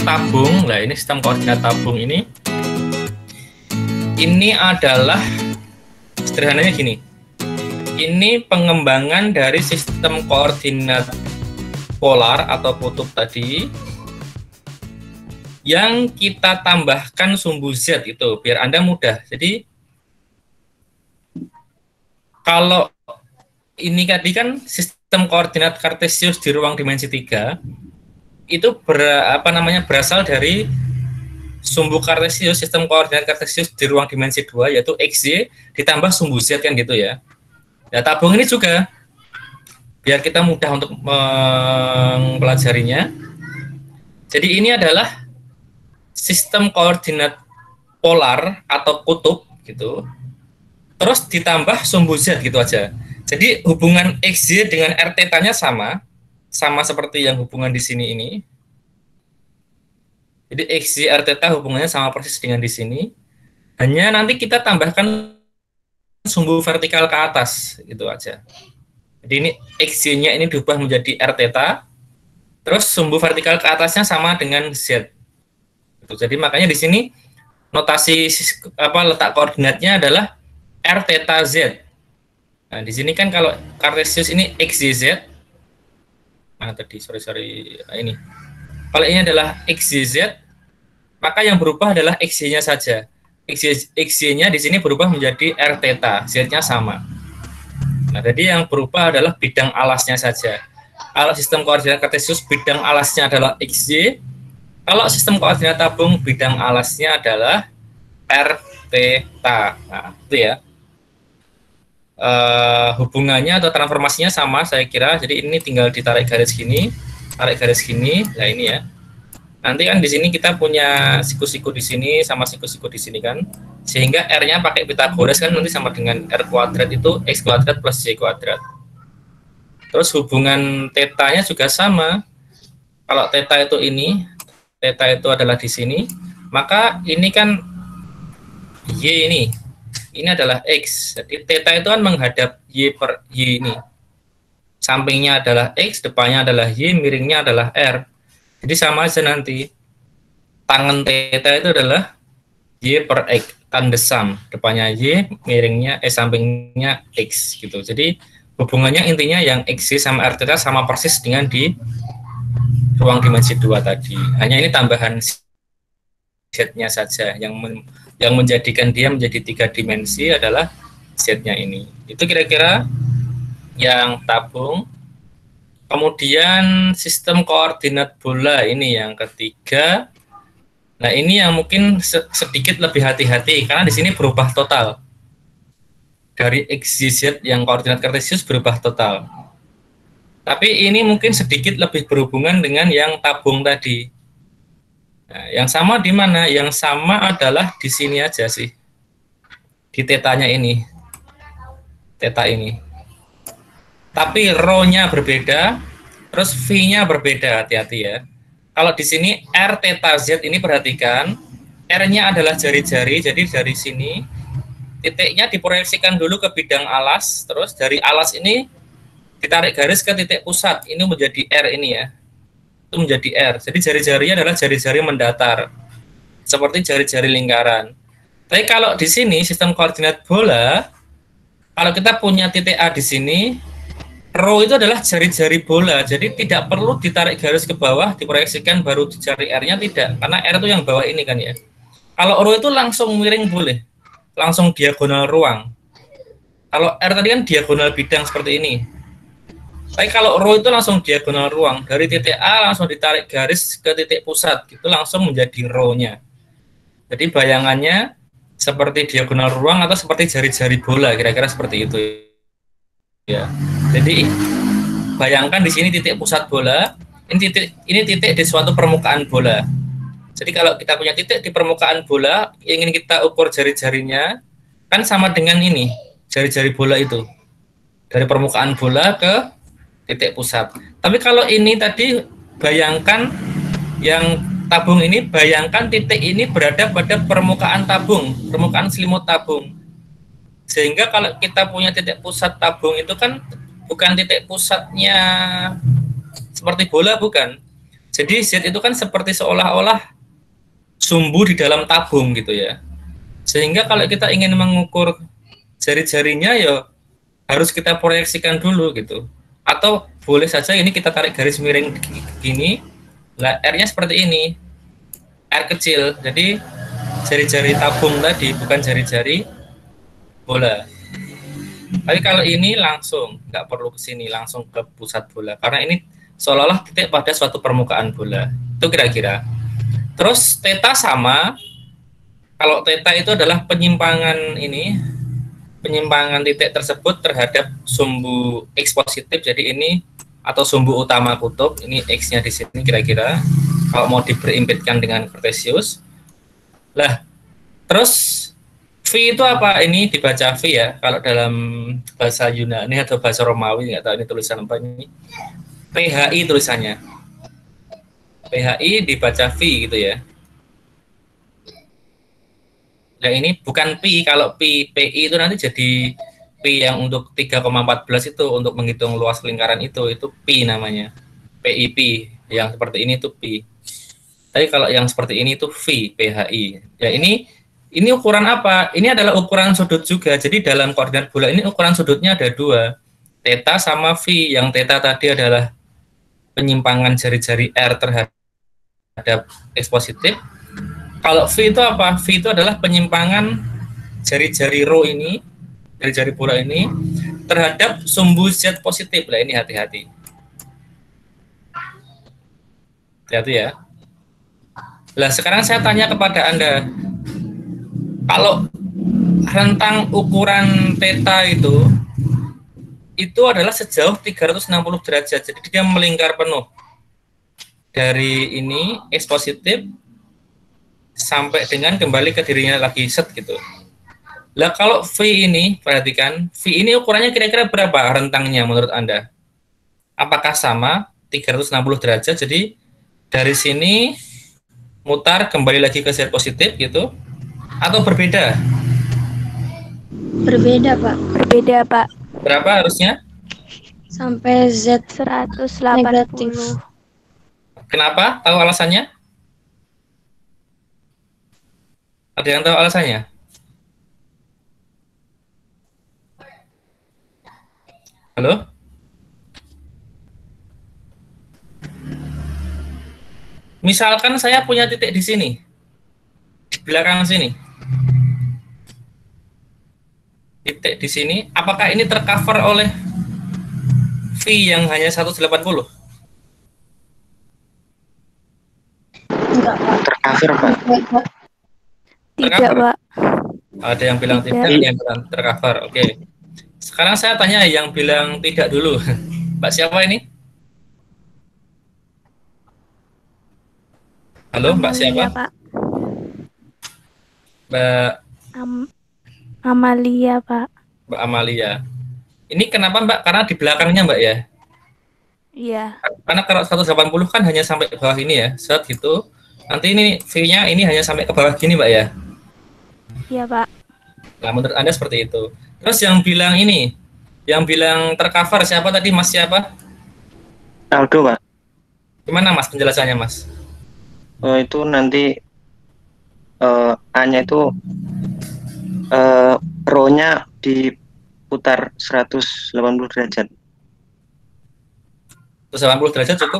tabung. Nah, ini sistem koordinat tabung ini adalah sederhananya gini. Ini pengembangan dari sistem koordinat polar atau kutub tadi yang kita tambahkan sumbu Z itu biar Anda mudah. Jadi kalau ini tadi kan sistem koordinat kartesius di ruang dimensi 3 itu berasal dari sumbu kartesius, sistem koordinat kartesius di ruang dimensi 2 yaitu XY ditambah sumbu Z kan gitu ya. Nah, tabung ini juga biar kita mudah untuk mempelajarinya. Jadi ini adalah sistem koordinat polar atau kutub gitu. Terus ditambah sumbu Z gitu aja. Jadi hubungan XY dengan R theta-nya sama seperti yang hubungan di sini ini. Jadi XY R theta hubungannya sama persis dengan di sini. Hanya nanti kita tambahkan sumbu vertikal ke atas gitu aja. Jadi ini XY-nya ini diubah menjadi R theta, terus sumbu vertikal ke atasnya sama dengan Z. Jadi makanya di sini notasi letak koordinatnya adalah R theta Z. Nah, di sini kan kalau kartesius ini XYZ. Ini. Kalau ini adalah XYZ, maka yang berubah adalah XY-nya saja. XY-nya di sini berubah menjadi R theta, Z-nya sama. Nah, jadi yang berubah adalah bidang alasnya saja. Kalau sistem koordinat kartesius bidang alasnya adalah XY, kalau sistem koordinat tabung bidang alasnya adalah R theta. Nah, itu ya. Hubungannya atau transformasinya sama saya kira. Jadi ini tinggal ditarik garis gini, tarik garis gini. Nah, ini ya. Nanti kan di sini kita punya siku-siku di sini sama siku-siku di sini kan, sehingga R-nya pakai Pitagoras kan nanti sama dengan R kuadrat itu X kuadrat plus Y kuadrat. Terus hubungan theta-nya juga sama. Kalau theta itu ini, theta itu adalah di sini, maka ini kan Y ini adalah X. Jadi theta itu kan menghadap Y per Y ini. Sampingnya adalah X, depannya adalah Y, miringnya adalah R. Jadi sama aja nanti. Tangan theta itu adalah Y per X, tanda sum. Depannya Y, miringnya, sampingnya X gitu. Jadi hubungannya intinya yang XY sama R theta sama persis dengan di ruang dimensi 2 tadi. Hanya ini tambahan Z-nya saja. Yang menjadikan dia menjadi 3 dimensi adalah Z-nya ini. Itu kira-kira yang tabung. Kemudian sistem koordinat bola ini yang ketiga. Nah, ini yang mungkin sedikit lebih hati-hati karena di sini berubah total. Dari XYZ yang koordinat kartesius berubah total. Tapi ini mungkin sedikit lebih berhubungan dengan yang tabung tadi. Nah, yang sama di mana? Yang sama adalah di sini aja sih. Di tetanya ini. Teta ini. Tapi rho-nya berbeda, terus V-nya berbeda, hati-hati ya. Kalau di sini R theta Z ini perhatikan, R-nya adalah jari-jari, jadi dari sini titiknya diproyeksikan dulu ke bidang alas, terus dari alas ini ditarik garis ke titik pusat, ini menjadi R ini ya. Itu menjadi R. Jadi jari-jarinya adalah jari-jari mendatar, seperti jari-jari lingkaran. Tapi kalau di sini sistem koordinat bola, kalau kita punya titik A di sini, rho itu adalah jari-jari bola, jadi tidak perlu ditarik garis ke bawah, diproyeksikan baru dicari R-nya, tidak, karena R itu yang bawah ini kan ya. Kalau rho itu langsung miring boleh, langsung diagonal ruang. Kalau R tadi kan diagonal bidang seperti ini. Tapi kalau rho itu langsung diagonal ruang, dari titik A langsung ditarik garis ke titik pusat, gitu langsung menjadi rho-nya. Jadi bayangannya seperti diagonal ruang atau seperti jari-jari bola, kira-kira seperti itu. Ya, jadi bayangkan di sini titik pusat bola, ini titik di suatu permukaan bola. Jadi kalau kita punya titik di permukaan bola, ingin kita ukur jari-jarinya, kan sama dengan ini, jari-jari bola itu. Dari permukaan bola ke titik pusat. Tapi kalau ini tadi, bayangkan yang tabung ini, bayangkan titik ini berada pada permukaan tabung, permukaan selimut tabung. Sehingga kalau kita punya titik pusat tabung itu kan bukan titik pusatnya seperti bola, bukan. Jadi Z itu kan seperti seolah-olah sumbu di dalam tabung gitu ya. Sehingga kalau kita ingin mengukur jari-jarinya ya harus kita proyeksikan dulu gitu. Atau boleh saja ini kita tarik garis miring gini. Lah R-nya seperti ini. R kecil. Jadi jari-jari tabung tadi bukan jari-jari bola. Tapi kalau ini langsung nggak perlu ke sini, langsung ke pusat bola karena ini seolah-olah titik pada suatu permukaan bola. Itu kira-kira. Terus theta sama. Kalau theta itu adalah penyimpangan ini, penyimpangan titik tersebut terhadap sumbu X positif. Jadi ini atau sumbu utama kutub, ini X-nya di sini kira-kira. Kalau mau diberimpitkan dengan Cartesius. Lah, terus V itu apa? Ini dibaca V ya. Kalau dalam bahasa Yunani atau bahasa Romawi, nggak tahu ini tulisan apa ini. PHI tulisannya. PHI dibaca V gitu ya. Nah ini bukan pi. Kalau PI itu nanti jadi pi yang untuk 3,14 itu untuk menghitung luas lingkaran itu pi namanya. PIP yang seperti ini itu pi. Tapi kalau yang seperti ini itu V, PHI. Ya ini ukuran apa? Ini adalah ukuran sudut juga. Jadi dalam koordinat bola ini ukuran sudutnya ada dua. Theta sama V. Yang theta tadi adalah penyimpangan jari-jari R terhadap X positif. Kalau V itu apa? V itu adalah penyimpangan jari-jari rho ini, jari-jari bola ini, terhadap sumbu Z positif. Lah ini hati-hati. Hati-hati ya. Lah sekarang saya tanya kepada Anda, kalau rentang ukuran theta itu adalah sejauh 360 derajat. Jadi dia melingkar penuh. Dari ini X positif sampai dengan kembali ke dirinya lagi set gitu. Lah kalau V ini, perhatikan, V ini ukurannya kira-kira berapa rentangnya menurut Anda? Apakah sama 360 derajat? Jadi dari sini mutar kembali lagi ke Z positif gitu. Atau berbeda? Berbeda, Pak. Berbeda, Pak. Berapa harusnya? Sampai Z 180. Negatif. Kenapa? Tahu alasannya? Ada yang tahu alasannya? Halo? Misalkan saya punya titik di sini. Di belakang sini. Titik di sini, apakah ini tercover oleh V yang hanya 180? Enggak, Pak. Tercover, Pak. Tidak, Pak. Ada yang bilang tidak, ada yang bilang tercover. Oke. Sekarang saya tanya yang bilang tidak dulu. Mbak siapa ini? Halo, Mbak siapa? Pak. Mbak Amalia, Pak. Mbak Amalia. Ini kenapa, Mbak? Karena di belakangnya, Mbak ya? Iya. Karena kalau 180 kan hanya sampai ke bawah ini ya. Set gitu. Nanti ini V-nya ini hanya sampai ke bawah gini, Mbak ya? Iya, Pak. Nah, menurut Anda seperti itu. Terus yang bilang ini, yang bilang tercover siapa tadi, Mas siapa? Aldo, Pak. Gimana, Mas, penjelasannya, Mas? Itu nanti A-nya itu rho-nya diputar 180 derajat. 180 derajat cukup?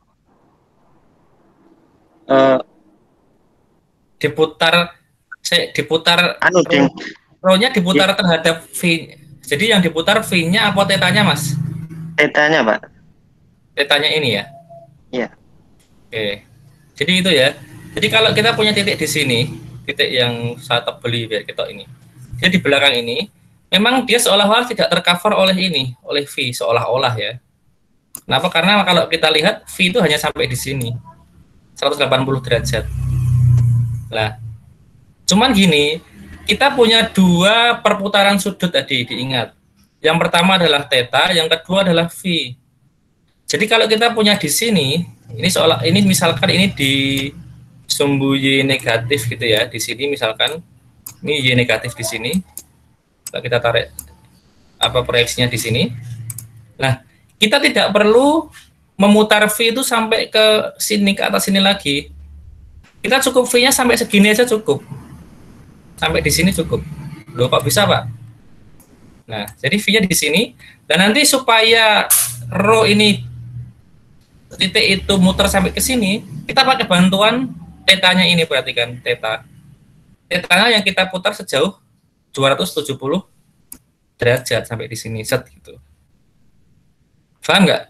Diputar rho-nya diputar terhadap V. Jadi yang diputar V-nya apa θ-nya, Mas? Θ-nya, Pak. Θ-nya ini ya? Iya. Oke. Jadi itu ya. Jadi kalau kita punya titik di sini, titik yang saya beli biar kita ini. Dia di belakang ini, memang dia seolah-olah tidak tercover oleh ini, oleh V seolah-olah ya. Kenapa? Karena kalau kita lihat V itu hanya sampai di sini. 180 derajat. Lah, cuman gini, kita punya dua perputaran sudut tadi, diingat. Yang pertama adalah θ, yang kedua adalah V. Jadi kalau kita punya di sini, ini misalkan ini di sumbu Y negatif gitu ya, di sini misalkan ini Y negatif di sini. Kita tarik apa proyeksinya di sini. Nah, kita tidak perlu memutar V itu sampai ke sini, ke atas sini lagi. Kita cukup V-nya sampai segini aja cukup. Sampai di sini cukup. Loh, kok bisa, Pak? Nah, jadi V-nya di sini. Dan nanti supaya row ini, titik itu muter sampai ke sini, kita pakai bantuan tetanya ini, perhatikan, teta. Tetanya yang kita putar sejauh 270 derajat sampai di sini, set gitu. Paham nggak?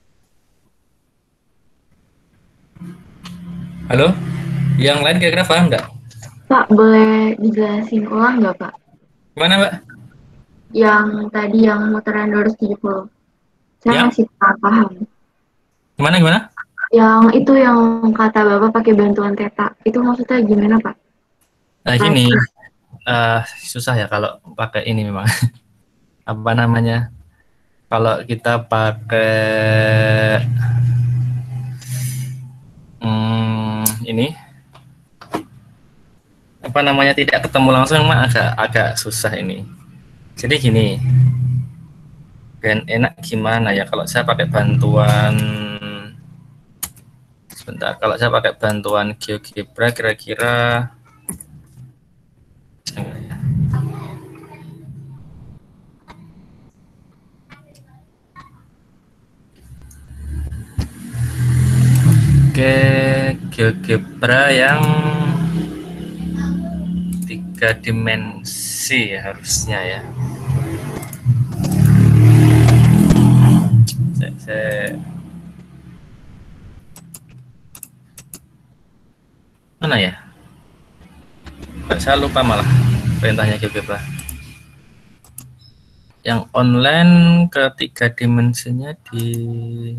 Halo? Yang lain kira-kira paham nggak? Pak, boleh dijelasin ulang nggak, Pak? Gimana, Mbak? Yang tadi yang muteran 270. Saya Yang? masih paham. Gimana? Yang itu yang kata Bapak pakai bantuan teta. Itu maksudnya gimana, Pak? Nah, gini, susah ya kalau pakai ini memang. Apa namanya? Kalau kita pakai ini, apa namanya, tidak ketemu langsung memang agak susah ini. Jadi gini, dan enak gimana ya kalau saya pakai bantuan, sebentar, kalau saya pakai bantuan GeoGebra kira-kira oke, GeoGebra yang 3 dimensi ya, harusnya ya. Mana ya? Saya lupa malah perintahnya GeoGebra. Yang online ke 3 dimensinya di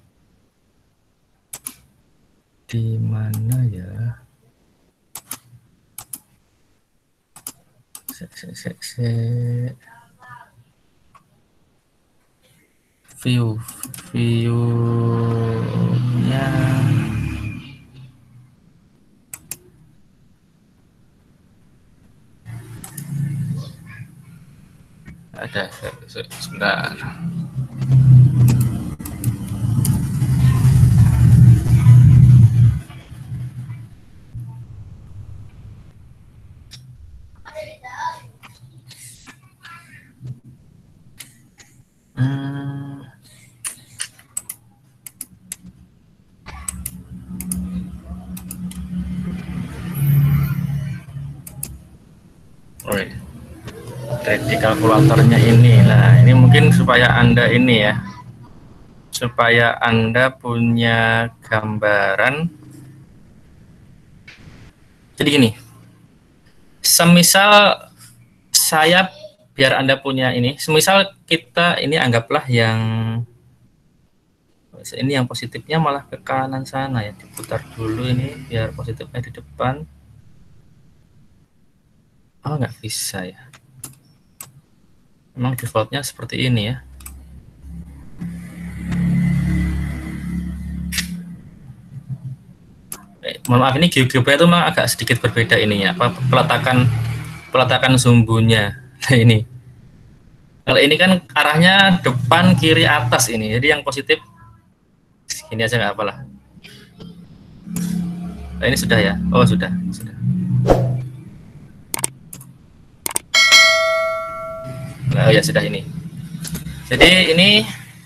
mana ya? View-nya ada, sebentar. Di kalkulatornya ini. Nah, ini mungkin supaya Anda ini ya, supaya Anda punya gambaran. Jadi gini, semisal saya, biar Anda punya ini, semisal kita ini anggaplah yang ini, yang positifnya malah ke kanan sana ya, diputar dulu ini biar positifnya di depan. Oh, nggak bisa ya. Memang defaultnya seperti ini ya. Mohon maaf, ini GeoGebra itu memang agak sedikit berbeda ininya, apa, peletakan sumbunya. Nah, ini. Kalau ini kan arahnya depan, kiri, atas ini. Jadi yang positif ini aja nggak apalah. Nah, ini sudah ya. Oh, sudah. Oh ya, sudah ini. Jadi ini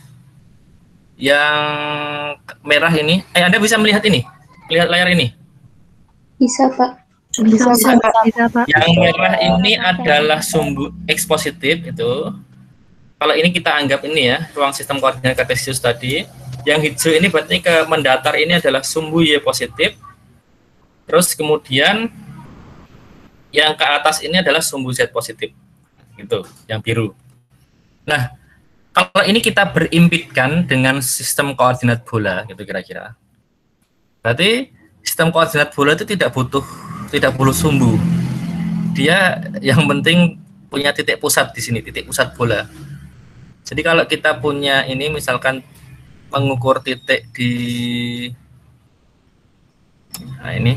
yang merah ini, Anda bisa melihat ini, lihat layar ini. Bisa, Pak. Bisa, Pak. Yang merah ini adalah sumbu X positif itu. Kalau ini kita anggap ini ya, ruang sistem koordinat kartesius tadi. Yang hijau ini berarti ke mendatar ini adalah sumbu Y positif. Terus kemudian yang ke atas ini adalah sumbu Z positif. Gitu, yang biru. Nah, kalau ini kita berimpitkan dengan sistem koordinat bola, gitu kira-kira. Berarti sistem koordinat bola itu tidak perlu sumbu. Dia yang penting punya titik pusat di sini, titik pusat bola. Jadi kalau kita punya ini, misalkan mengukur titik di, nah ini,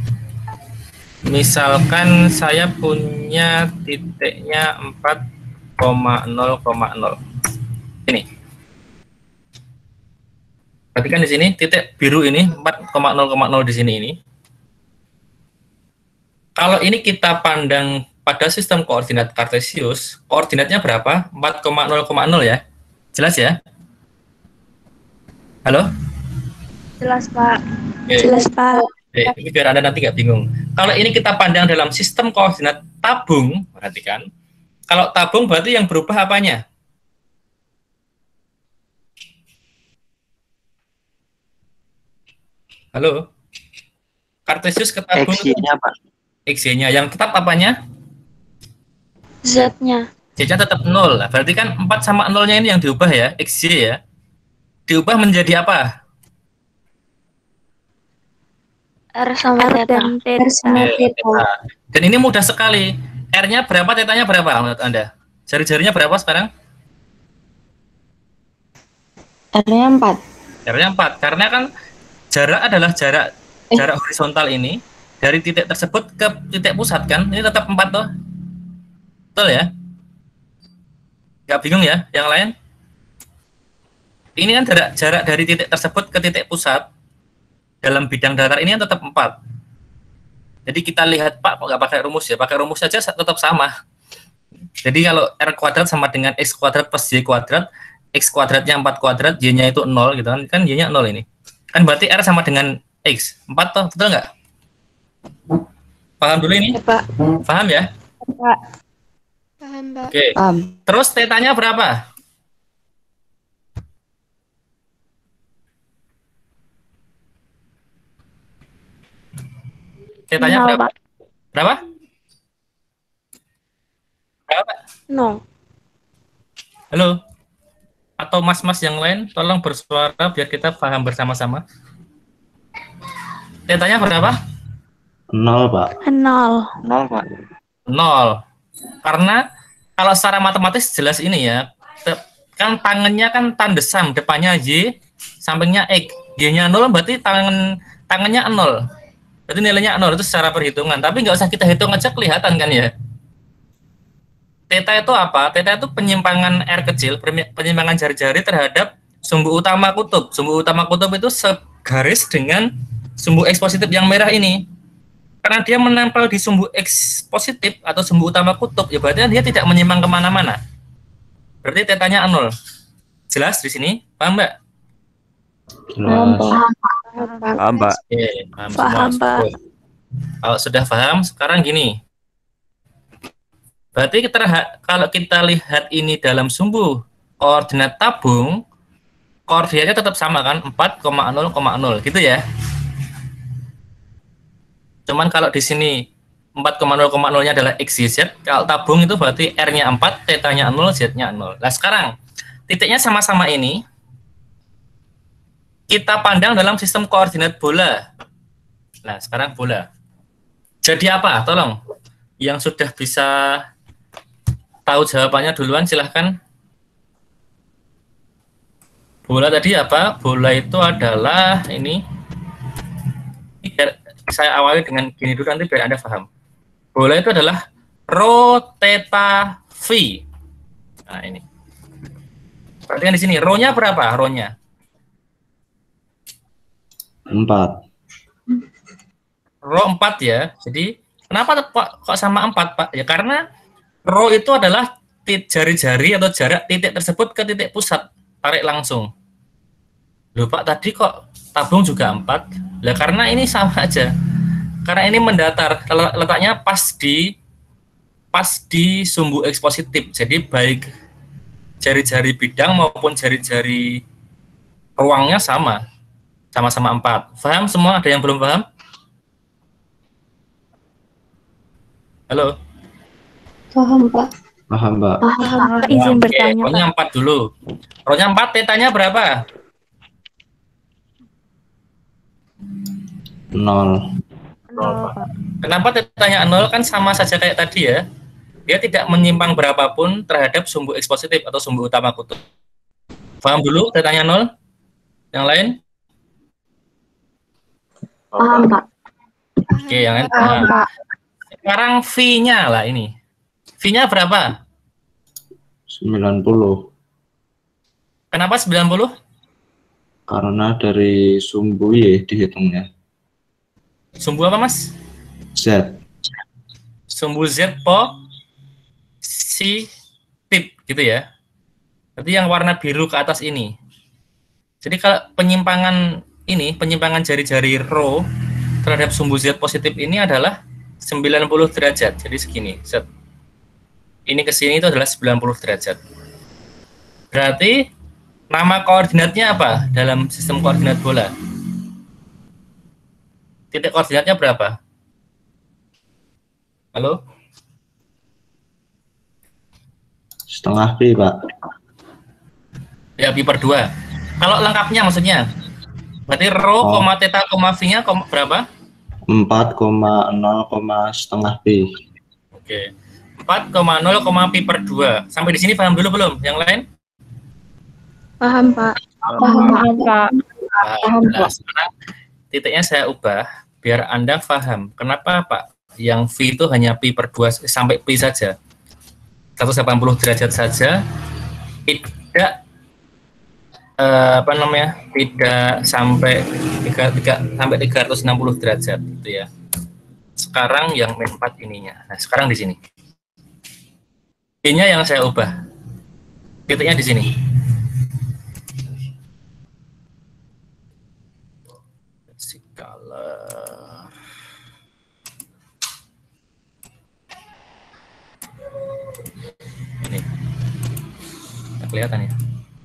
misalkan saya punya titiknya 4,0,0 ini. Perhatikan di sini titik biru ini 4,0,0 di sini ini. Kalau ini kita pandang pada sistem koordinat kartesius, koordinatnya berapa? 4,0,0 ya. Jelas ya? Halo? Jelas, Pak. Oke. Jelas, Pak. Oke, ini biar Anda nanti nggak bingung. Kalau ini kita pandang dalam sistem koordinat tabung, perhatikan. Kalau tabung berarti yang berubah apanya? Halo? Kartesius ke tabung itu X-nya, Pak. X-nya. Yang tetap apanya? Z-nya. Z-nya tetap 0. Berarti kan 4 sama 0-nya ini yang diubah ya, XY ya. Diubah menjadi apa? R sama theta. R sama theta. Dan ini mudah sekali. R-nya berapa, theta-nya berapa menurut Anda? Jari-jarinya berapa sekarang? R-nya 4. R-nya 4. Karena kan jarak adalah jarak horizontal ini dari titik tersebut ke titik pusat kan. Ini tetap 4 toh. Betul ya? Nggak bingung ya yang lain? Ini kan jarak dari titik tersebut ke titik pusat dalam bidang datar ini kan tetap 4. Jadi kita lihat Pak, kok nggak pakai rumus ya? Pakai rumus saja tetap sama. Jadi kalau R kuadrat sama dengan X kuadrat plus Y kuadrat, X kuadratnya 4 kuadrat, Y-nya itu 0 gitu kan. Kan Y-nya 0 ini. Kan berarti R sama dengan X. 4 toh, betul nggak? Paham dulu ini? Ya, Pak. Paham ya? Pak. Paham, Pak. Oke. Terus tetanya berapa? Tetanya 0, berapa? Pak. Berapa? Berapa? 0. Halo? Atau mas-mas yang lain, tolong bersuara biar kita paham bersama-sama. Tetanya berapa? 0, Pak. 0. 0, Pak. 0. Karena kalau secara matematis jelas ini ya, kan tangannya kan tandesam, depannya Y, sampingnya X. Y-nya 0 berarti tangannya 0. Berarti nilainya 0 itu secara perhitungan. Tapi nggak usah kita hitung aja kelihatan kan ya. Theta itu apa? Theta itu penyimpangan R kecil, penyimpangan jari-jari terhadap sumbu utama kutub. Sumbu utama kutub itu segaris dengan sumbu X positif yang merah ini. Karena dia menempel di sumbu X positif atau sumbu utama kutub, ya berarti dia tidak menyimpang kemana-mana. Berarti tetanya 0. Jelas di sini? Paham Mbak? Jelas. Paham, Pak. Oke, Paham, semua. Pak. Kalau sudah paham, sekarang gini. Berarti kalau kita lihat ini dalam sumbu koordinat tabung, koordinatnya tetap sama kan? 4,0,0 gitu ya. Cuman kalau di sini 4,0,0-nya adalah X, Y, Z, kalau tabung itu berarti R-nya 4, θ-nya 0, Z-nya 0. Nah sekarang, titiknya sama-sama ini, kita pandang dalam sistem koordinat bola. Nah sekarang bola. Jadi apa? Tolong. Yang sudah bisa tahu jawabannya duluan, silahkan. Bola tadi apa? Bola itu adalah ini saya awali dengan gini dulu nanti biar Anda paham. Bola itu adalah rho theta phi. Nah, ini. Perhatikan di sini, rho-nya berapa? Rho-nya 4. Rho 4 ya. Jadi, kenapa kok sama 4, Pak? Ya karena rho itu adalah jari-jari atau jarak titik tersebut ke titik pusat. Tarik langsung. Loh, Pak, tadi kok tabung juga 4? Lah karena ini sama aja. Karena ini mendatar, letaknya pas di sumbu X positif. Jadi baik jari-jari bidang maupun jari-jari ruangnya sama-sama 4. Paham semua? Ada yang belum paham? Halo? Paham, Pak. Paham, Pak. Pak, izin bertanya, Pak. Rho-nya 4 dulu. Rho-nya 4, θ-nya berapa? 0. 0, Pak. Kenapa θ-nya 0? Kan sama saja kayak tadi ya. Dia tidak menyimpang berapapun terhadap sumbu X positif atau sumbu utama kutub. Paham dulu θ-nya 0? Yang lain? Paham, Pak. Oke, yang lain. Paham, Nah, Pak. sekarang V-nya lah ini. V-nya berapa? 90. Kenapa 90? Karena dari sumbu Y dihitungnya. Sumbu apa, Mas? Z. Sumbu Z positif gitu ya. Berarti yang warna biru ke atas ini. Jadi kalau penyimpangan jari-jari rho terhadap sumbu Z positif ini adalah 90 derajat. Jadi segini, set. Ini ke sini itu adalah 90 derajat. Berarti nama koordinatnya apa dalam sistem koordinat bola? Titik koordinatnya berapa? Halo? Setengah Pi, Pak. Ya, pi per 2. Kalau lengkapnya maksudnya? Berarti rho, theta, v-nya berapa? 4,0, setengah Pi. Oke. 4,0, pi per 2. Sampai di sini paham dulu belum? Yang lain? Paham, Pak. Paham, Pak. Nah, sekarang titiknya saya ubah biar Anda paham. Kenapa, Pak? Yang V itu hanya pi per 2 sampai pi saja. 180 derajat saja. Tidak tidak sampai 360 derajat gitu ya. Sekarang yang min 4 ininya. Nah, sekarang di sini. P-nya yang saya ubah. Titiknya di sini. Color. Ini. Nggak kelihatan ya.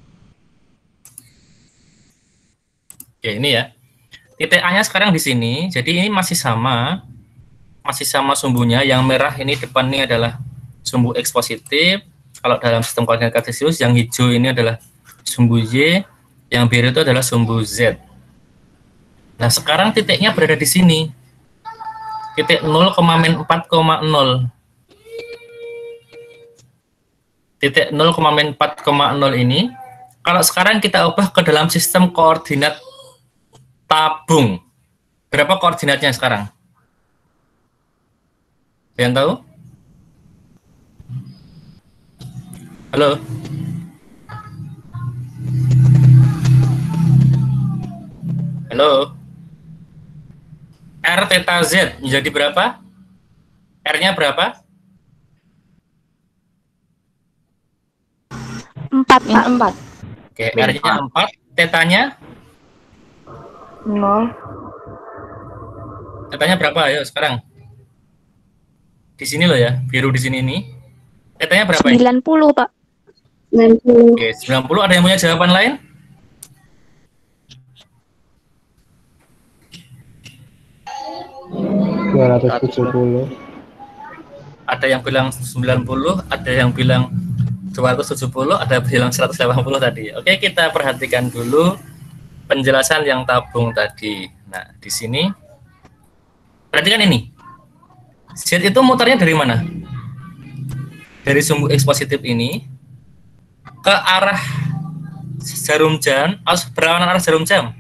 Oke, ini ya. Titik A-nya sekarang di sini. Jadi ini masih sama sumbunya. Yang merah ini depan ini adalah sumbu X positif. Kalau dalam sistem koordinat kartesius, yang hijau ini adalah sumbu Y, yang biru itu adalah sumbu Z. Nah, sekarang titiknya berada di sini. Titik 0, min 4,0. Titik 0, min 4,0 ini, kalau sekarang kita ubah ke dalam sistem koordinat tabung. Berapa koordinatnya sekarang? Yang tahu? Halo? Halo? R theta Z menjadi berapa? R-nya berapa? 4, Pak. 4. Oke, R-nya 4, tetanya? 0. Tetanya berapa? Ayo sekarang. Di sini loh ya, biru di sini ini. Tetanya berapa ya? 90, Pak. 90. Oke, 90. Ada yang punya jawaban lain? Ada yang bilang 90, ada yang bilang 270, ada yang bilang 180 tadi. Oke, kita perhatikan dulu penjelasan yang tabung tadi. Nah, di sini perhatikan ini. Z itu mutarnya dari mana? Dari sumbu X positif ini ke arah jarum jam, berlawanan arah jarum jam.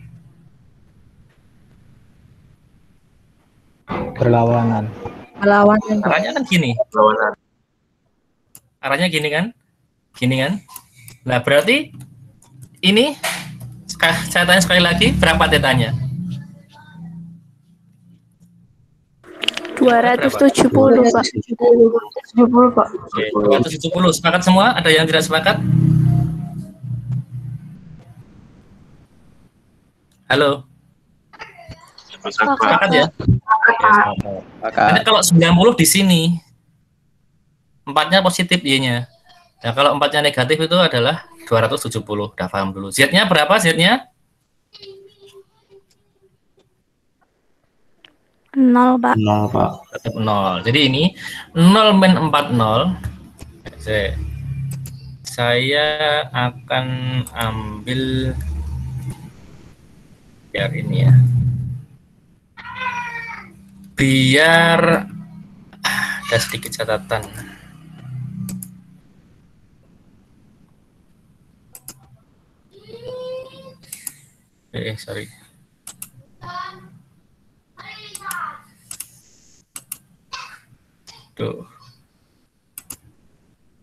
Berlawanan. Arahnya kan gini. Arahnya gini kan? Gini kan? Nah, berarti ini saya tanya sekali lagi, berapa tetanya? 270, Pak. 70, Pak. Oke, 270. Sepakat semua? Ada yang tidak sepakat? Halo? Sepakat ya? Jadi kalau 90 di sini, 4-nya positif Y-nya. Nah, kalau 4-nya negatif itu adalah 270. Udah paham dulu. Z-nya berapa Z-nya? 0, Pak. 0, Pak. Tetap 0. Jadi ini 0 min 40. Saya akan ambil biar ini ya. Biar ada sedikit catatan. Sorry. Tuh.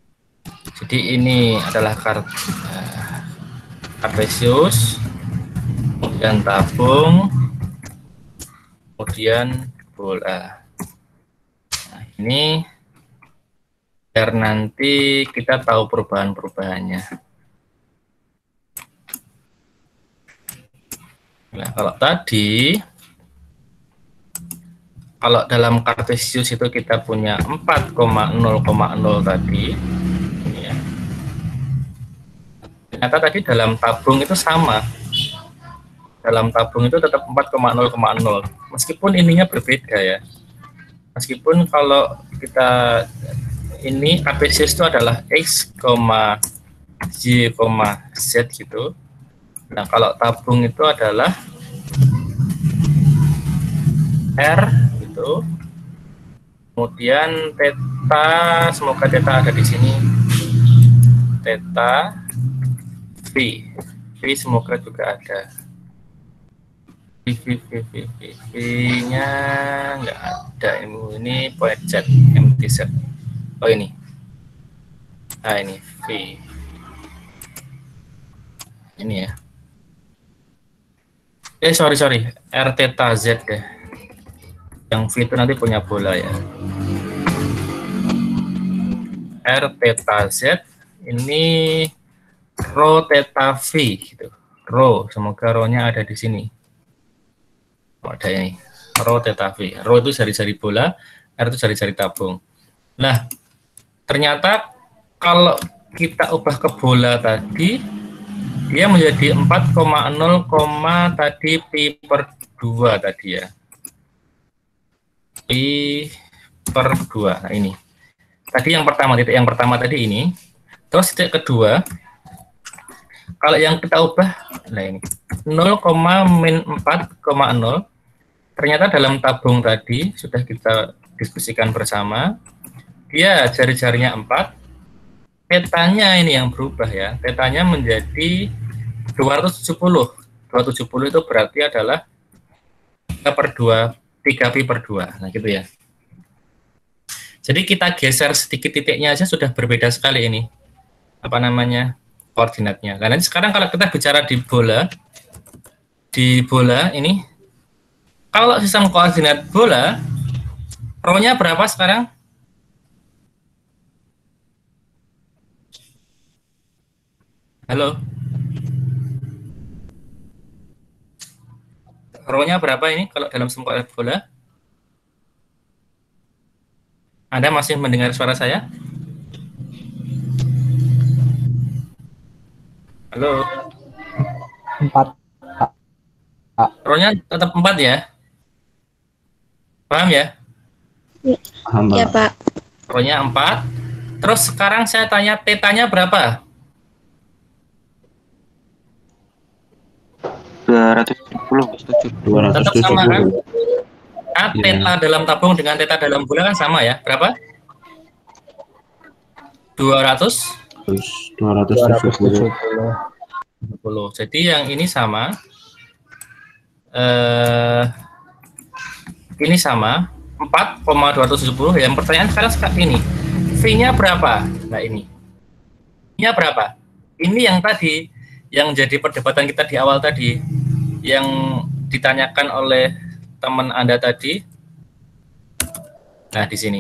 Jadi ini adalah kartesius. dan tabung, kemudian bola. Nah, ini biar nanti kita tahu perubahan-perubahannya. Nah, kalau dalam Cartesius itu kita punya 4,0,0 tadi, ini ya. Ternyata tadi dalam tabung itu sama. Dalam tabung itu tetap 4,0,0. Meskipun ininya berbeda ya. Meskipun kalau kita ini Cartesius itu adalah X, Y, Z gitu. Nah, kalau tabung itu adalah R gitu. Kemudian theta, semoga theta ada di sini. Theta, V semoga juga ada. V-nya nggak ada. Ini point Z, MTZ. Oh ini. Nah ini V. Ini ya. Sorry, R theta Z deh. Yang V itu nanti punya bola ya. R theta Z ini rho theta V gitu. Rho, semoga rho-nya ada di sini. Oh, ada ini. Rho theta V. Rho itu jari-jari bola, R itu jari-jari tabung. Nah, ternyata kalau kita ubah ke bola tadi, dia menjadi 4,0, tadi pi per 2 tadi ya. Pi per 2. Nah ini. Tadi yang pertama tadi ini. Terus titik kedua, kalau yang kita ubah, nah ini 0,-4,0. Ternyata dalam tabung tadi sudah kita diskusikan bersama. Dia jari-jarinya 4. Tetanya ini yang berubah ya. Tetanya menjadi 270. 270 itu berarti adalah 3 pi per 2. Nah, gitu ya. Jadi kita geser sedikit titiknya aja sudah berbeda sekali ini. Apa namanya? Koordinatnya. Karena sekarang kalau kita bicara di bola ini, kalau sistem koordinat bola, rho-nya berapa sekarang? Halo. Rho-nya berapa ini kalau dalam sistem koordinat bola? Anda masih mendengar suara saya? Halo. 4. Rho-nya tetap 4 ya? Paham ya? Paham, Ya, Pak. Pak. Rho-nya 4. Terus sekarang saya tanya tetanya berapa? 270. Tetap sama kan? 270. Nah, Iya. teta dalam tabung dengan teta dalam bola kan sama ya? Berapa? 200? Terus 270. 20. Jadi yang ini sama. Ini sama 4,270. Yang pertanyaan sekarang ini. V-nya berapa? Nah ini. V-nya berapa? Ini yang tadi yang jadi perdebatan kita di awal tadi, yang ditanyakan oleh teman Anda tadi. Nah, di sini.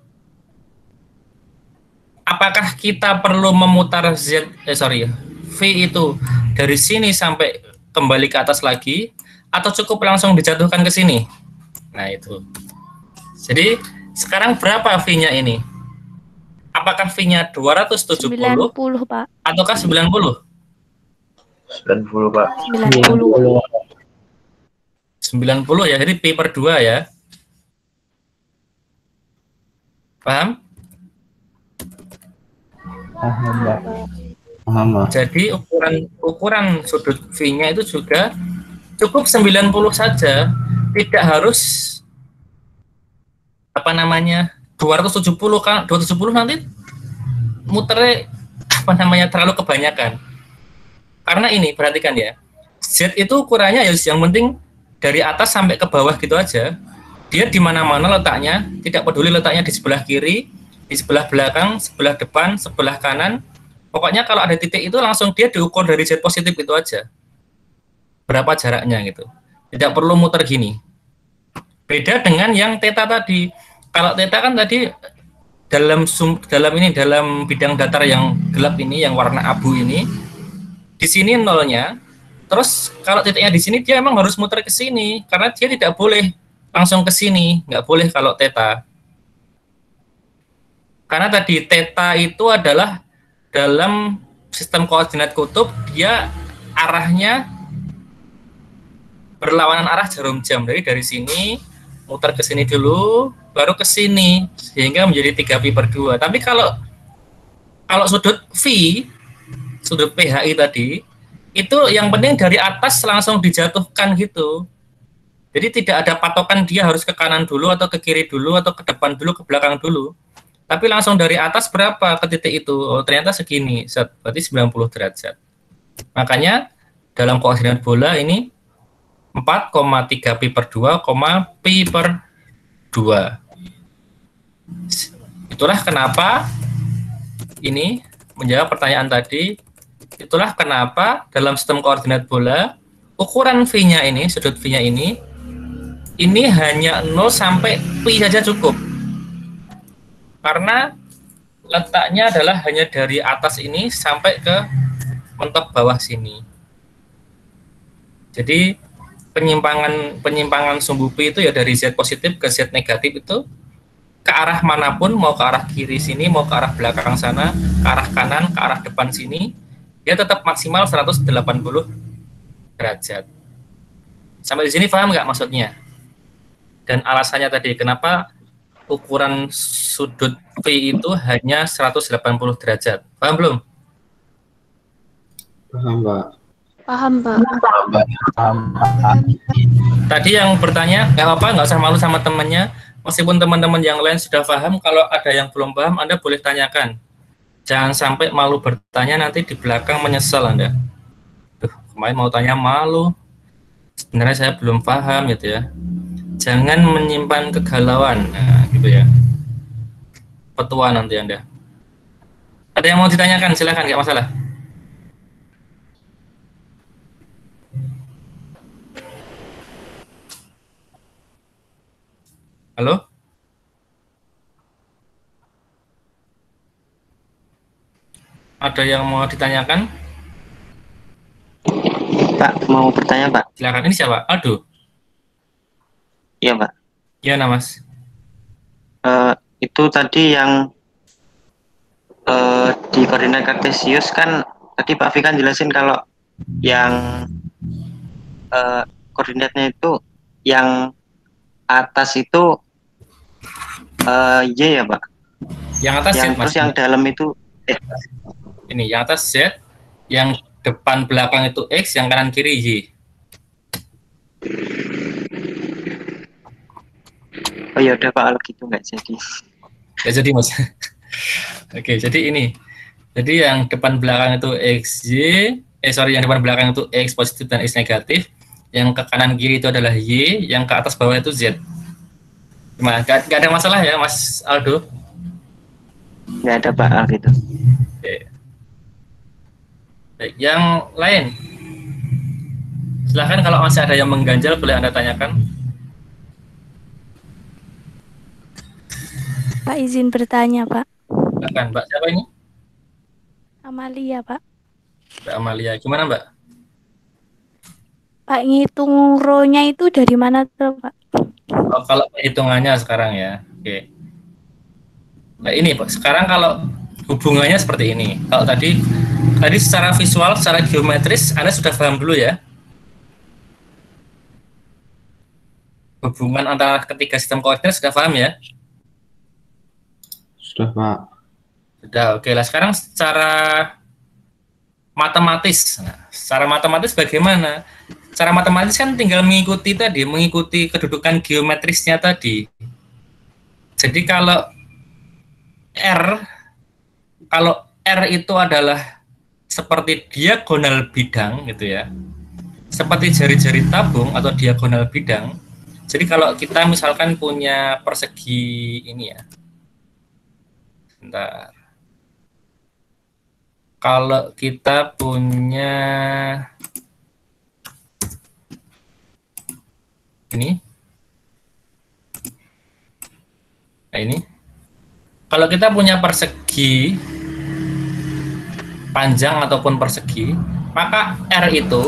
Apakah kita perlu memutar V itu dari sini sampai kembali ke atas lagi, atau cukup langsung dijatuhkan ke sini? Nah, itu. Jadi, sekarang berapa V-nya ini? Apakah V-nya 270 90, Pak. ataukah 90? 90, Pak. 90. 90 ya, jadi pi per 2 ya. Paham? Paham, Pak. Paham, Pak. Jadi ukuran sudut V-nya itu juga cukup 90 saja, tidak harus apa namanya 270 kan, 270 nanti muternya apa namanya terlalu kebanyakan. Karena ini perhatikan ya, Z itu ukurannya ya yang penting dari atas sampai ke bawah gitu aja. Dia di mana-mana letaknya, tidak peduli letaknya di sebelah kiri, di sebelah belakang, sebelah depan, sebelah kanan. Pokoknya kalau ada titik itu langsung dia diukur dari Z positif itu aja. berapa jaraknya gitu. Tidak perlu muter gini. Beda dengan yang theta tadi. Kalau theta kan tadi dalam bidang datar yang gelap ini, yang warna abu ini, di sini nolnya. Terus kalau titiknya di sini dia emang harus muter ke sini karena dia tidak boleh langsung ke sini, nggak boleh kalau theta. Karena tadi theta itu adalah dalam sistem koordinat kutub, dia arahnya berlawanan arah jarum jam. Jadi dari sini muter ke sini dulu, baru ke sini, sehingga menjadi 3pi/2. Tapi kalau sudut sudut PHI tadi, itu yang penting dari atas langsung dijatuhkan gitu. Jadi tidak ada patokan dia harus ke kanan dulu, atau ke kiri dulu, atau ke depan dulu, ke belakang dulu. Tapi langsung dari atas berapa ke titik itu? Oh, ternyata segini, berarti 90 derajat. Makanya dalam koordinat bola ini 4,3pi/2, pi/2. Itulah kenapa ini menjawab pertanyaan tadi. Itulah kenapa dalam sistem koordinat bola ukuran V-nya ini, sudut V-nya ini hanya 0 sampai pi saja cukup. Karena letaknya adalah hanya dari atas ini sampai ke mentok bawah sini. Jadi penyimpangan sumbu Pi itu ya dari Z positif ke Z negatif itu ke arah manapun, mau ke arah kiri sini, mau ke arah belakang sana, ke arah kanan, ke arah depan sini, dia tetap maksimal 180 derajat. Sampai di sini paham nggak maksudnya? Dan alasannya tadi kenapa ukuran sudut P itu hanya 180 derajat. Paham belum? Paham, Pak. Paham, Pak. Tadi yang bertanya, nggak apa-apa, nggak usah malu sama temannya. Meskipun teman-teman yang lain sudah paham, kalau ada yang belum paham, Anda boleh tanyakan. Jangan sampai malu bertanya, nanti di belakang menyesal Anda. Duh, kemarin mau tanya malu. Sebenarnya saya belum paham gitu ya. Jangan menyimpan kegalauan, nah, gitu ya. Petua nanti Anda. Ada yang mau ditanyakan, silakan, nggak masalah. Halo? Ada yang mau ditanyakan? Pak, mau bertanya, Pak? Silakan. Ini siapa? Aldo? Iya, Pak. Iya, Mas. Itu tadi yang di koordinat kartesius kan tadi Pak Fi kan jelasin kalau yang koordinatnya itu yang atas itu Y ya, Pak? Yang atas Yang Z, Mas. terus yang dalam itu Ini yang atas Z, yang depan belakang itu X, yang kanan kiri Y. oh ya udah Pak, kalau gitu nggak jadi. Ya jadi Mas. Oke, jadi ini. Jadi yang depan belakang itu XY, yang depan belakang itu X positif dan X negatif. Yang ke kanan kiri itu adalah Y, yang ke atas bawah itu Z. Gimana? Gak ada masalah ya, Mas Aldo? Nggak ada Pak, gitu. Oke. Baik, yang lain. Silahkan kalau masih ada yang mengganjal, boleh Anda tanyakan. Pak izin bertanya, Pak. Silahkan, Mbak. Siapa ini? Amalia, Pak. Mbak Amalia. Gimana, Mbak? Pak, ngitung row-nya itu dari mana tuh, Pak? Oh, kalau hitungannya sekarang ya. Oke. Nah, ini, Pak. Sekarang kalau hubungannya seperti ini. Kalau tadi secara visual, secara geometris, Anda sudah paham dulu ya. Hubungan antara ketiga sistem koordinat sudah paham ya? Sudah, Pak. Sudah, oke lah. Sekarang secara matematis. Nah, secara matematis bagaimana? Secara matematis kan tinggal mengikuti kedudukan geometrisnya tadi. Jadi kalau R itu adalah seperti diagonal bidang gitu ya. Seperti jari-jari tabung atau diagonal bidang. Jadi kalau kita misalkan punya persegi ini ya. Bentar. Kalau kita punya Ini. Nah, ini. Kalau kita punya persegi panjang ataupun persegi, maka R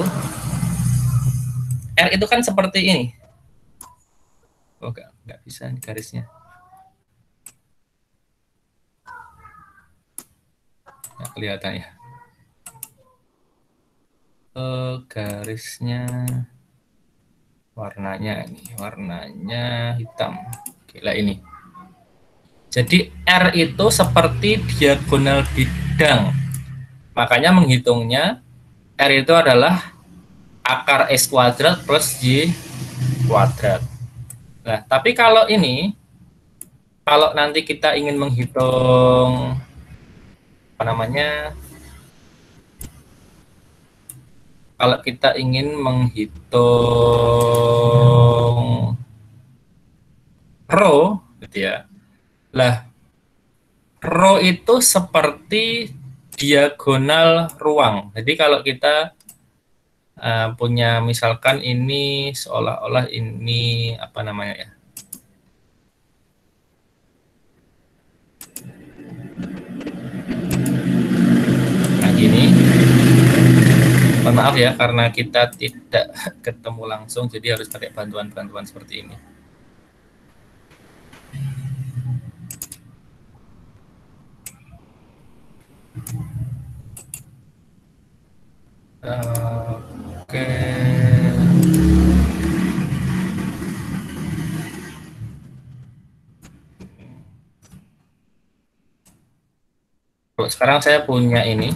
itu kan seperti ini. Oh, nggak bisa ini garisnya. Nggak kelihatan ya. Garisnya warnanya hitam. Gila ini. Jadi R itu seperti diagonal bidang. Makanya menghitungnya R itu adalah akar X kuadrat plus Y kuadrat. Nah, tapi kalau ini, kalau nanti kita ingin menghitung apa namanya, kalau kita ingin menghitung rho, gitu ya. Lah, rho itu seperti diagonal ruang. Jadi kalau kita punya misalkan ini seolah-olah ini apa namanya ya? Nah, gini. Mohon maaf ya karena kita tidak ketemu langsung, jadi harus pakai bantuan-bantuan seperti ini. Oke. Sekarang saya punya ini.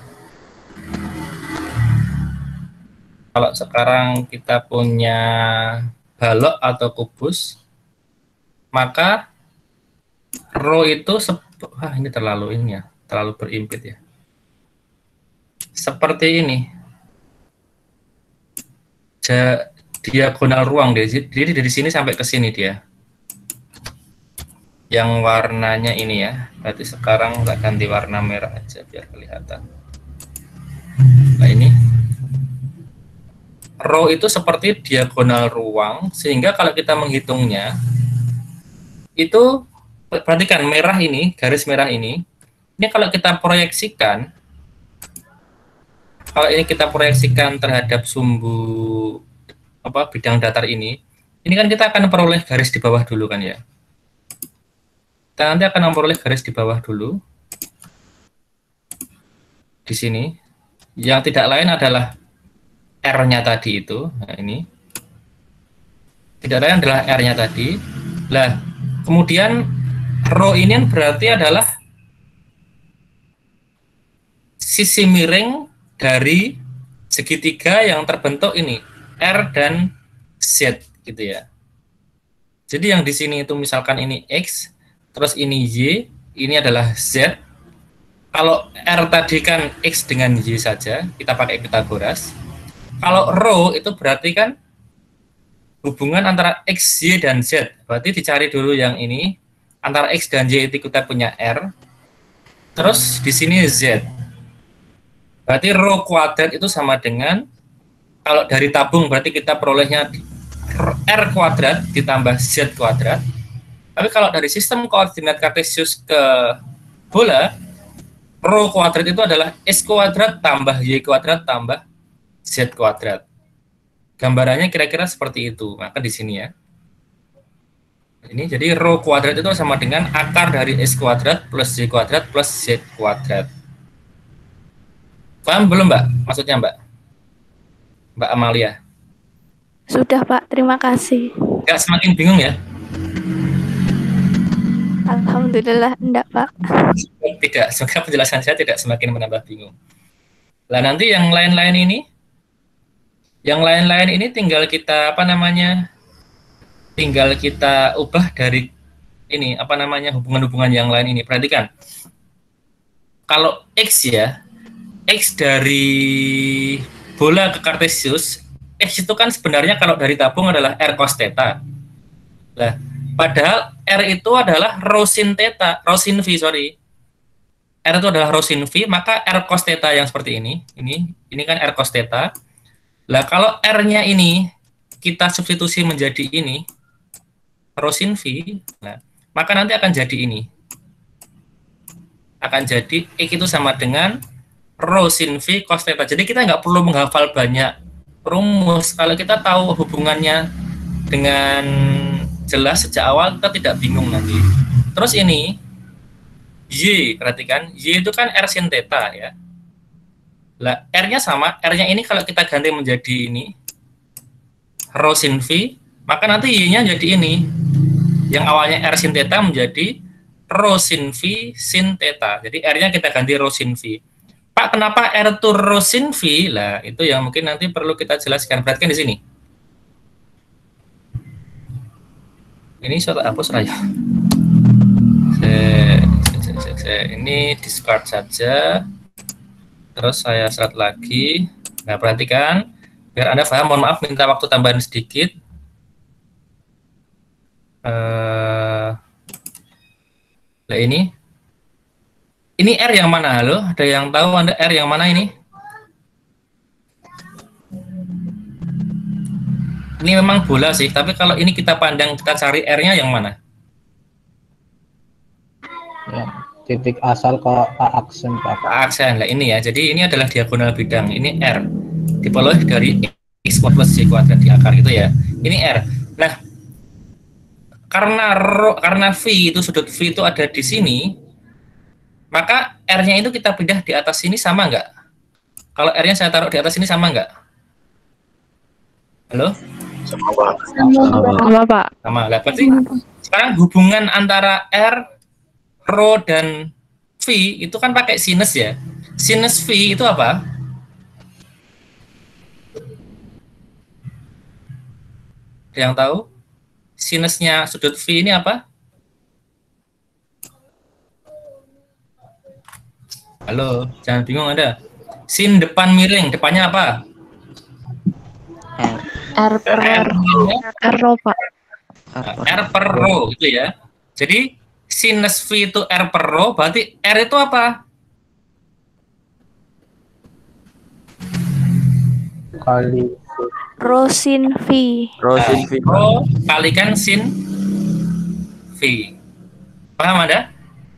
Kalau sekarang kita punya balok atau kubus, maka rho itu ini terlalu ini ya, terlalu berimpit ya. Seperti ini. Diagonal ruang, jadi dari sini sampai ke sini dia. Yang warnanya ini ya. Berarti sekarang nggak ganti warna merah aja biar kelihatan. Nah ini. Rho itu seperti diagonal ruang, sehingga kalau kita menghitungnya, itu perhatikan merah ini, garis merah ini kalau kita proyeksikan, kalau ini kita proyeksikan terhadap sumbu bidang datar ini kan kita akan peroleh garis di bawah dulu kan ya. Kita nanti akan memperoleh garis di bawah dulu. Di sini, yang tidak lain adalah R-nya tadi itu. Nah, ini. Tidak lain adalah R-nya tadi. Lah, kemudian rho ini berarti adalah sisi miring dari segitiga yang terbentuk ini, R dan Z gitu ya. Jadi yang di sini itu misalkan ini X, terus ini Y, ini adalah Z. Kalau R tadi kan X dengan Y saja, kita pakai Pitagoras. Kalau rho itu berarti kan hubungan antara X, Y, dan Z. Berarti dicari dulu yang ini, antara X dan Y itu kita punya R, terus di sini Z. Berarti rho kuadrat itu sama dengan, kalau dari tabung berarti kita perolehnya R kuadrat ditambah Z kuadrat. Tapi kalau dari sistem koordinat kartesius ke bola, rho kuadrat itu adalah X kuadrat tambah Y kuadrat tambah Z kuadrat. Gambarannya kira-kira seperti itu. Maka di sini ya. Ini jadi rho kuadrat itu sama dengan akar dari X kuadrat plus Y kuadrat plus Z kuadrat. Paham belum, Mbak? Maksudnya, Mbak? Mbak Amalia. Sudah, Pak. Terima kasih. Nggak semakin bingung ya? Alhamdulillah, enggak, Pak. Tidak, semoga penjelasan saya tidak semakin menambah bingung. Lah nanti yang lain-lain ini tinggal kita tinggal kita ubah dari ini hubungan-hubungan yang lain ini. Perhatikan. Kalau X ya, X dari bola ke kartesius, X itu kan sebenarnya kalau dari tabung adalah R cos theta. Nah, padahal R itu adalah rho sin theta, rho sin V, sorry. R itu adalah rho sin V, maka R cos theta yang seperti ini kan R cos theta. Lah kalau R-nya ini kita substitusi menjadi ini, rho sin V, nah, maka nanti akan jadi ini. Akan jadi X itu sama dengan rho sin V cos theta. Jadi kita nggak perlu menghafal banyak rumus. Kalau kita tahu hubungannya dengan jelas sejak awal, kita tidak bingung nanti. Terus ini, Y, perhatikan, Y itu kan R sin theta ya. Lah, R-nya sama, R-nya ini kalau kita ganti menjadi ini, rho sin V, maka nanti Y-nya jadi ini. Yang awalnya R sin theta menjadi rho sin V sin theta. Jadi R-nya kita ganti rho sin V. Pak, kenapa R itu rho sin V? Lah, itu yang mungkin nanti perlu kita jelaskan. Perhatikan di sini. Ini sudah hapus saja. Ini discard saja. Terus saya serat lagi. Nah, perhatikan. Biar Anda paham, mohon maaf, minta waktu tambahan sedikit. Nah, ini R yang mana? Halo? Ada yang tahu Anda R yang mana ini? Ini memang bola sih, tapi kalau ini kita pandang, kita cari R-nya yang mana? Ya, titik asal ke aksen Pak. Aksen lah ini ya. Jadi ini adalah diagonal bidang. Ini R diperoleh dari X plus Y kuadrat di akar itu ya. Ini R. Nah, karena V itu sudut V itu ada di sini, maka R-nya itu kita pindah di atas sini sama nggak? Kalau R-nya saya taruh di atas sini sama nggak? Halo? Sama Pak. Sama Pak. Sama. Lah, berarti sekarang hubungan antara R, rho, dan V itu kan pakai sinus ya. Sinus V itu apa? Ada yang tahu? Sinusnya sudut V ini apa? Halo, jangan bingung Anda. Sin depan miring, depannya apa? R per rho Pak. R per rho itu ya. Jadi sinus V itu R per rho, berarti R itu apa? Kali Rho sin V. Rho kalikan sin V. Paham Anda?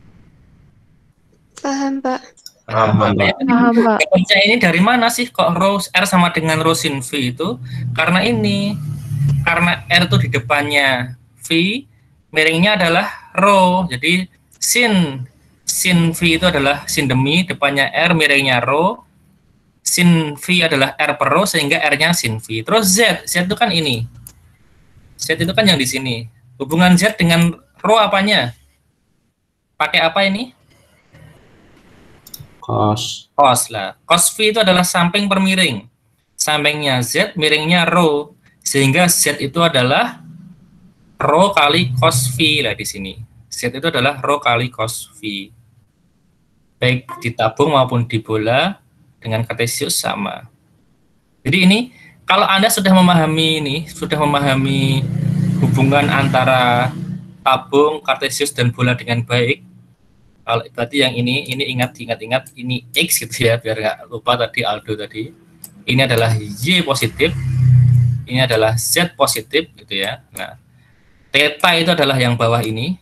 Paham Pak. Paham Pak. Paham Pak. Kunci ini dari mana sih kok rho R sama dengan rho sin V itu? Karena ini, karena R itu di depannya V, miringnya adalah rho. Jadi sin V itu adalah sin demi, depannya R, miringnya rho. Sin V adalah R per rho, sehingga R-nya sin V. Terus Z itu kan ini. Z itu kan yang di sini. Hubungan Z dengan rho apanya? Pakai apa ini? Cos. Cos lah. Cos V itu adalah samping per miring. Sampingnya Z, miringnya rho. Sehingga Z itu adalah rho kali cos V lah di sini. Z itu adalah rho kali cos V. Baik di tabung maupun di bola dengan kartesius sama. Jadi ini kalau Anda sudah memahami ini, sudah memahami hubungan antara tabung, kartesius dan bola dengan baik. Kalau berarti yang ini ingat ini X gitu ya, biar nggak lupa tadi Aldo tadi. Ini adalah Y positif, ini adalah Z positif gitu ya. Nah, theta itu adalah yang bawah ini,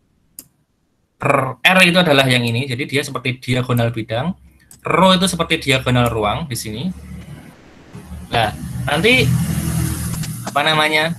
R itu adalah yang ini, jadi dia seperti diagonal bidang. Rho itu seperti diagonal ruang di sini. Nah, nanti apa namanya?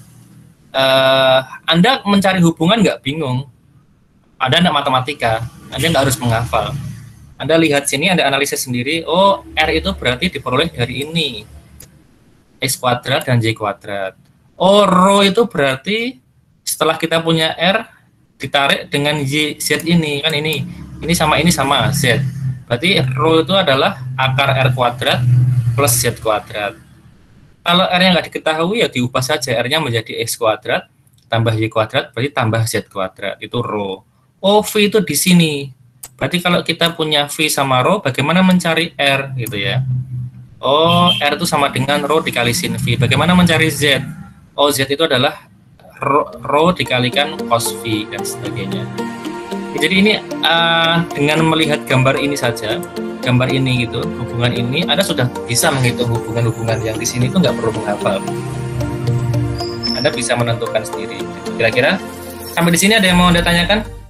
Anda mencari hubungan nggak bingung. Anda nggak matematika, Anda nggak harus menghafal. Anda lihat sini, Anda analisis sendiri. Oh, R itu berarti diperoleh dari ini, X kuadrat dan Y kuadrat. Oh, rho itu berarti setelah kita punya R ditarik dengan Y, Z ini kan ini sama Z. Berarti rho itu adalah akar R kuadrat plus Z kuadrat. Kalau R-nya nggak diketahui ya diubah saja, R-nya menjadi X kuadrat tambah Y kuadrat berarti tambah Z kuadrat, itu rho. Oh, V itu di sini. Berarti kalau kita punya V sama rho, bagaimana mencari R gitu ya? Oh, R itu sama dengan rho dikali sin V. Bagaimana mencari Z? Oh, Z itu adalah rho dikalikan cos V dan sebagainya. Jadi ini dengan melihat gambar ini saja, gambar ini gitu, hubungan ini, Anda sudah bisa menghitung hubungan-hubungan yang di sini itu nggak perlu menghafal. Anda bisa menentukan sendiri. Kira-kira sampai di sini ada yang mau Anda tanyakan?